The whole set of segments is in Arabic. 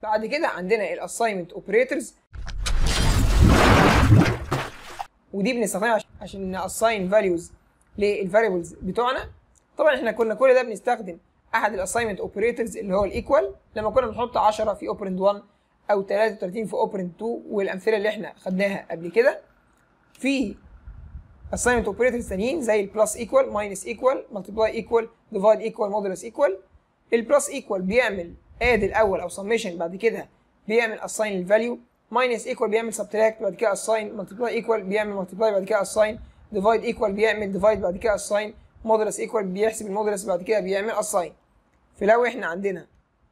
بعد كده عندنا الاساينمنت اوبريتورز، ودي بنستخدمها عشان ناساين فاليوز للفاريبلز بتوعنا. طبعا احنا كنا كل ده بنستخدم احد الاساينمنت اوبريتورز اللي هو الايكوال، لما كنا بنحط 10 في اوبرند 1 او 33 في اوبرند 2، والامثله اللي احنا خدناها قبل كده. في اساينمنت اوبريتورز ثانيين زي البلس ايكوال، ماينس ايكوال، مالتيبلاي ايكوال، ديفايد ايكوال، مودولس ايكوال. البلس ايكوال بيعمل اد الاول او سميشن، بعد كده بيعمل اساين الفاليو. ماينس ايكوال بيعمل سبتراكت بعد كده اساين. مالتيبلاي ايكوال بيعمل مالتيبلاي بعد كده اساين. ديفايد ايكوال بيعمل ديفايد بعد كده اساين. مودولس ايكوال بيحسب المودولس بعد كده بيعمل اساين. فلو احنا عندنا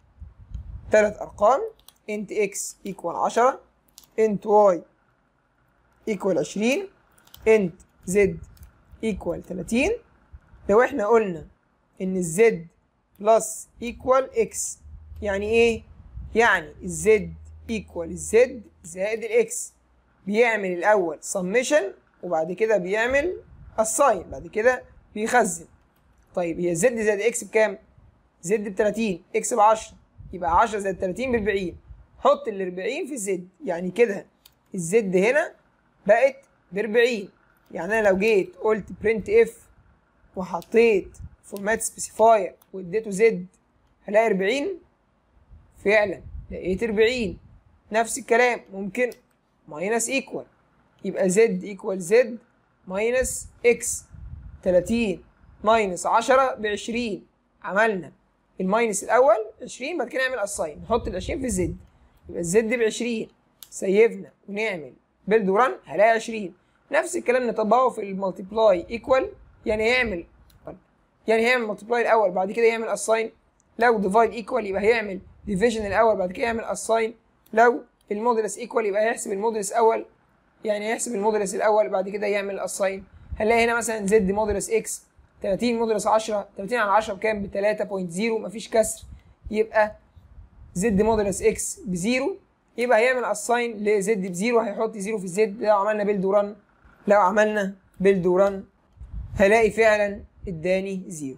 ثلاث ارقام انت اكس ايكوال 10، انت واي ايكوال 20، انت زد ايكوال 30، لو احنا قلنا ان الزد بلس ايكوال اكس يعني ايه؟ يعني الزد ايكوال الزد زائد الاكس. بيعمل الاول سميشن وبعد كده بيعمل الساين، بعد كده بيخزن. طيب هي زد زائد اكس بكام؟ زد ب 30، اكس ب 10، يبقى 10 زائد 30 ب 40. حط ال 40 في الزد، يعني كده الزد هنا بقت ب 40. يعني انا لو جيت قلت برنت اف وحطيت فورمات سبيسيفاير واديته زد هلاقي 40. فعلا لقيت 40. نفس الكلام ممكن ماينس ايكوال، يبقى زد ايكوال زد ماينس اكس. 30 ماينس 10 ب 20. عملنا الماينس الاول 20، بعد كده نعمل اساين نحط ال 20 في الزد، يبقى الزد ب 20. سيفنا ونعمل بيلد وران هلاقي 20. نفس الكلام نطبقه في المالتيبلاي ايكوال، يعني هيعمل مالتيبلاي الاول بعد كده يعمل اساين. لو ديفايد ايكوال يبقى هيعمل ديفيجن الاول بعد كده يعمل اساين. لو المودولس ايكوال يبقى هيحسب المودولس اول، يعني هيحسب المودولس الاول بعد كده يعمل اساين. هنلاقي هنا مثلا زد مودولس اكس 30 مودولس 10، 30 على 10 بكام؟ ب 3.0، مفيش كسر، يبقى زد مودولس اكس بزيرو. يبقى هيعمل اساين لزد بزيرو، هيحط زيرو في الزد. لو عملنا بيلد وران هلاقي فعلا اداني زيرو.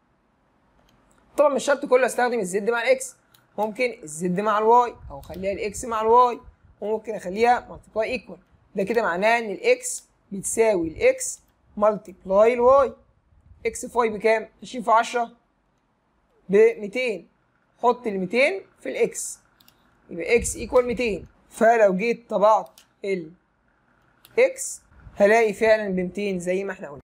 طبعا مش شرط كله استخدم الزد مع الاكس، ممكن الزد مع الواي او اخليها الاكس مع الواي، وممكن اخليها مالتيبلاي ايكوال. ده كده معناه ان الاكس بتساوي الاكس مالتيبلاي الواي. اكس في واي بكام؟ 20 في 10 ب 200. حط ال 200 في الاكس يبقى اكس ايكوال 200. فلو جيت طبعت الاكس هلاقي فعلا ب 200 زي ما احنا قلنا.